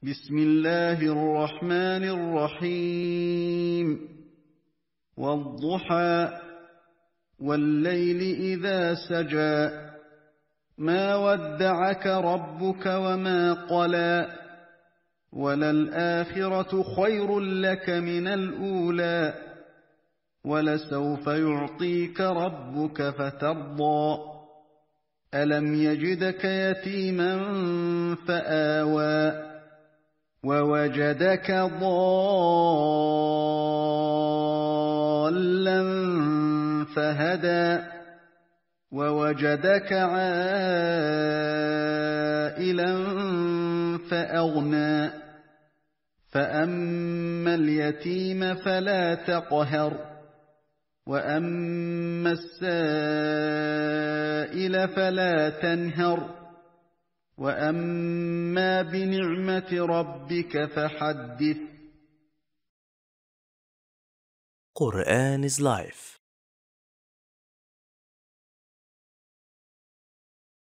بسم الله الرحمن الرحيم والضحى والليل إذا سجى ما ودعك ربك وما قلى وللآخرة خير لك من الأولى ولسوف يعطيك ربك فترضى ألم يجدك يتيما فآوى ووجدك ضالا فهدى ووجدك عائلا فأغنى فأما اليتيم فلا تقهر وأما السائل فلا تنهر وأما بنعمة ربك فحدث. Quran is life.